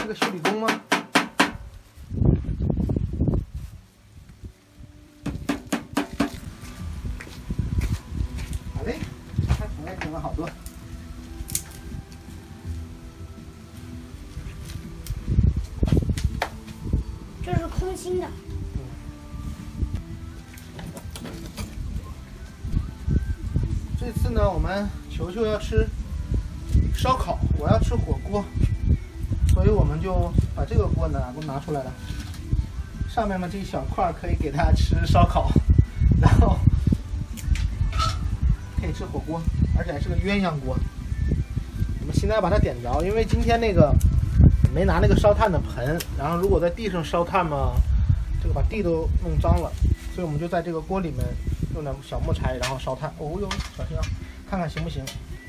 个修理工吗？好嘞，看起来整了好多。 这是空心的。 这次呢，我们球球要吃烧烤，我要吃火锅，所以我们就把这个锅呢给拿出来了。上面嘛这一小块可以给它吃烧烤，然后可以吃火锅，而且还是个鸳鸯锅。我们现在把它点着，因为今天那个没拿那个烧炭的盆，然后如果在地上烧炭嘛，这个把地都弄脏了，所以我们就在这个锅里面用点小木柴，然后烧炭。哦哟，小心啊，看看行不行。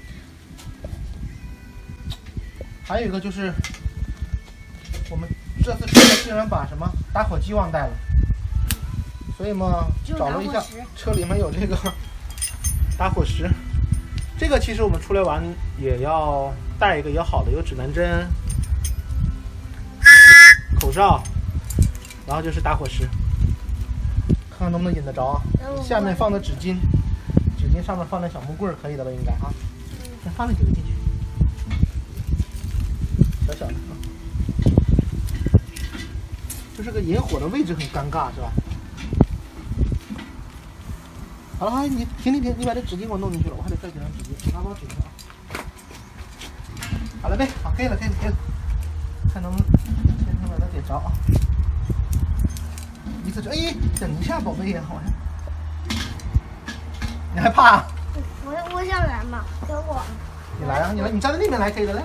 还有一个就是，我们这次出来竟然把什么打火机忘带了，所以嘛找了一下，车里面有这个打火石。这个其实我们出来玩也要带一个也好的，有指南针、口哨，然后就是打火石，看看能不能引得着啊。下面放的纸巾，纸巾上面放点小木棍可以的了，应该啊。再放那几个进去。小小的啊，就这个引火的位置很尴尬，是吧？好了，好，你停，你把这纸巾给我弄进去了，我还得再几张纸巾，拿包纸巾啊。好了呗，好，可以了，看能不能先把它点着啊。一次哎，等一下，宝贝呀，好像你害怕啊？ 我想来嘛，给我。 你来啊，你站在那边来可以的，来。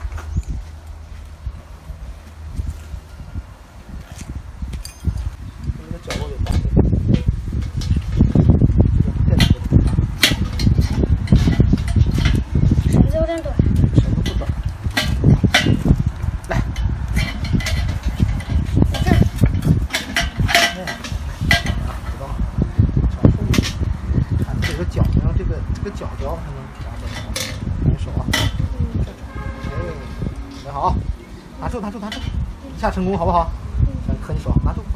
角落里放绳子有点短。 绳子不短。来，这儿。知道。朝后面缠这个角，然后这个角角才能抓着。用手啊。哎，准备好，拿住，一下成功好不好？磕你手，拿住啊。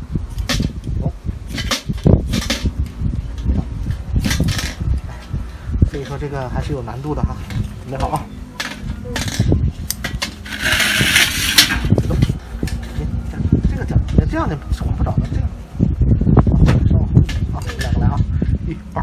所以说这个还是有难度的哈，准备好啊！别动，这个你这样的管不着的，这样。稍往后一点啊，两个来啊，1、2。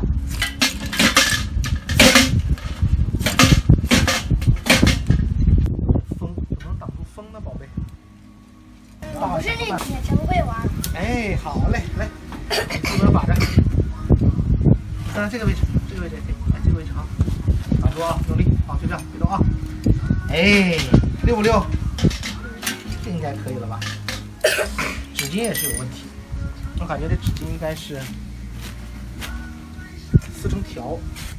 风怎么能挡住风呢，宝贝？ 不是那铁真会玩。 哎，好嘞，来，你负责把着。这个位置可以。这个位置好，打住啊，用力，好，就这样，别动啊。哎，溜不溜？这应该可以了吧？纸巾也是有问题，我感觉这纸巾应该是撕成条。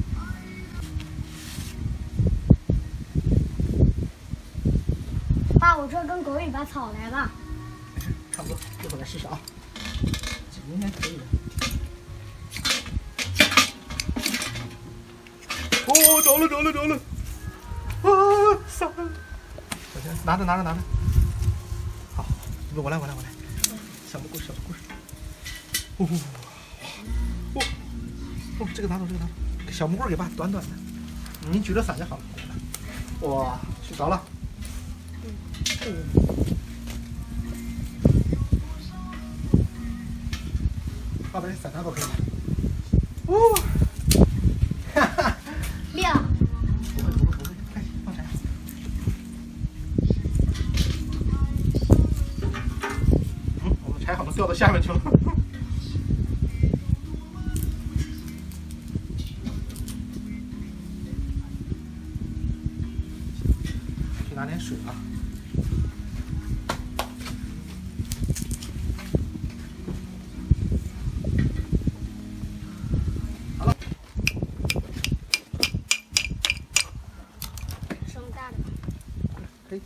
爸，我这跟狗尾巴草来吧。 没事，差不多，一会儿再试试啊。纸巾应该可以的。哦，着了！啊，散了！小心，拿着。好，我来。小木棍。这个拿走，小木棍给爸，短的。你举着伞就好了。哇，去着了。爸把这伞拿走可以吗？哦。 亮。 不会，快放柴。我们柴好像掉到下面去了。去拿点水啊。可以。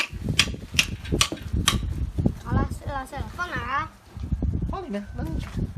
好了，碎了，放哪儿啊？ 放里面，那你